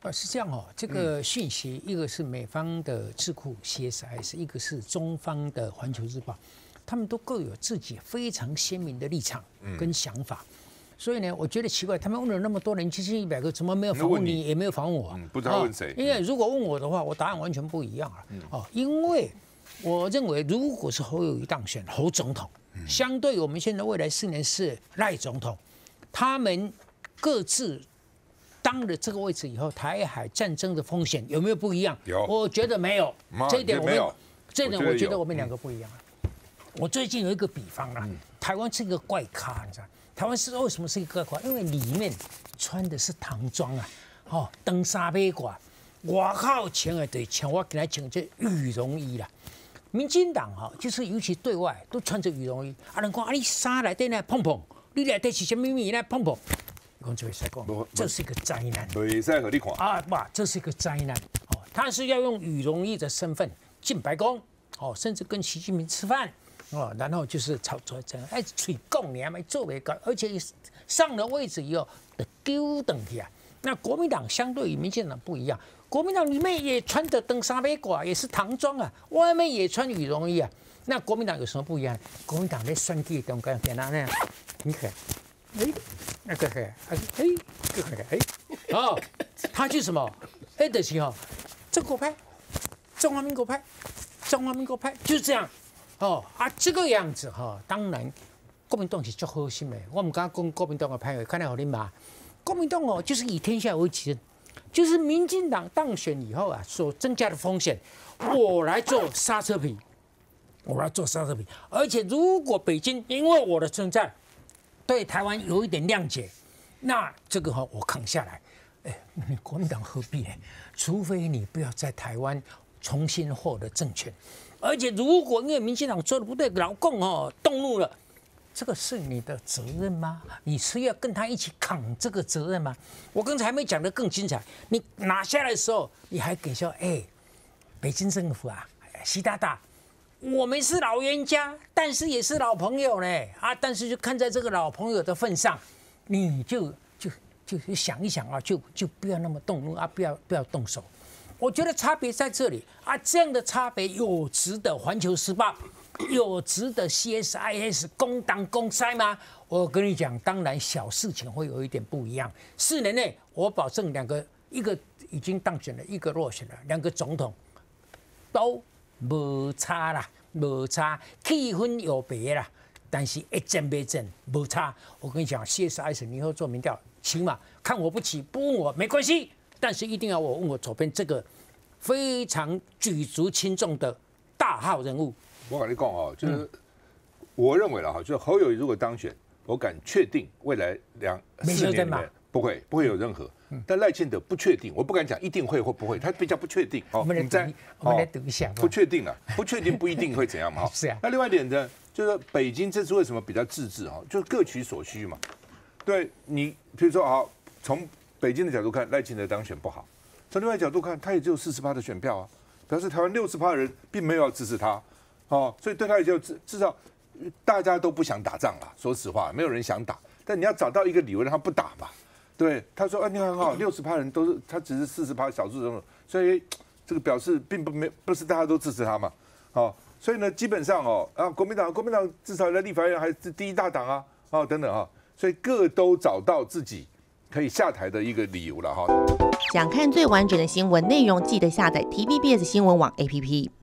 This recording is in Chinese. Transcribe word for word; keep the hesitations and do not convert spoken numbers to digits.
呃，是这样哦，这个讯息，一个是美方的智库 C S I S， 一个是中方的环球日报，他们都各有自己非常鲜明的立场跟想法。嗯、所以呢，我觉得奇怪，他们问了那么多人，七千一百个，怎么没有访问你，也没有访问我、 嗯？不知道问谁、哦？ 因为如果问我的话，我答案完全不一样了。嗯、哦，因为我认为，如果是侯友宜当选侯总统，嗯、相对我们现在未来四年是赖总统，他们各自当了这个位置以后，台海战争的风险有没有不一样？ 有， 我觉得没有。这一点我们，这一点我觉得我们两个不一样了。嗯、我最近有一个比方啦，嗯、台湾是一个怪咖，你知道？台湾是为什么是一个怪咖？因为里面穿的是唐装啊，哦，登沙马褂，外口穿的对，像我今日穿这羽绒衣啦。民进党哈，就是尤其对外都穿着羽绒衣，啊，人讲啊，你衫内底呢碰碰，你内底是什么物呢碰碰？讲就会使讲，这是一个灾难。 袂使给你看啊，哇，这是一个灾难。哦，他是要用羽绒衣的身份进白宫，哦，甚至跟习近平吃饭，哦，然后就是炒作这样，哎，嘴讲你还没做没搞，而且上了位置以后的丢等去啊。那国民党相对于民进党不一样。国民党里面也穿着登沙马褂，也是唐装啊，外面也穿羽绒衣啊。那国民党有什么不一样？国民党在选举中间给他那样，你看，哎，那个嘿，哎，这个哎，哦，他就什么？哎，就是哈，中国派、中华民国派、中华民国派，就是这样。哦啊，这个样子哈，当然国民党是足好心的，我唔敢讲国民党的派位，看来好你骂。国民党哦，就是以天下为己任。就是民进党当选以后啊，所增加的风险，我来做刹车皮，我来做刹车皮。而且如果北京因为我的存在，对台湾有一点谅解，那这个哈我扛下来。哎，国民党何必呢？除非你不要在台湾重新获得政权。而且如果因为民进党做的不对，老共哦动怒了。这个是你的责任吗？你是要跟他一起扛这个责任吗？我刚才还没讲得更精彩。你拿下来的时候，你还给说，哎，北京政府啊，习大大，我们是老冤家，但是也是老朋友呢啊！但是就看在这个老朋友的份上，你就就就想一想啊，就就不要那么动怒啊，不要不要动手。我觉得差别在这里啊，这样的差别有值得《环球时报》。有值得 C S I S 公党公塞吗？我跟你讲，当然小事情会有一点不一样。四年内，我保证两个，一个已经当选了，一个落选了，两个总统都无差啦，无差，气氛有别啦，但是一阵没阵无差。我跟你讲 ，C S I S 你以后做民调，起码看我不起，不问我没关系，但是一定要我问我左边这个非常举足轻重的大号人物。 我跟你讲哦，就是我认为了哈，就是侯友宜如果当选，我敢确定未来两四年里面不会不会有任何。但赖清德不确定，我不敢讲一定会或不会，他比较不确定。 我们来读，我们来读一下。 不确定了，不确定不一定会怎样嘛。 是啊。 那另外一点呢，就是北京这次为什么比较自治哈，就是各取所需嘛。对你，比如说啊，从北京的角度看，赖清德当选不好；从另外角度看，他也只有四十趴的选票啊，表示台湾六十趴的人并没有要支持他。哦，所以对他也就至至少大家都不想打仗啦。说实话，没有人想打，但你要找到一个理由让他不打嘛。对，他说啊，你看很好，六十趴人都是他只是四十趴少数人，所以这个表示并不没不是大家都支持他嘛。哦，所以呢，基本上哦，啊，国民党国民党至少在立法院还是第一大党啊，哦等等啊，所以各都找到自己可以下台的一个理由了哈。 想看最完整的新闻内容，记得下载 T V B S 新闻网 A P P。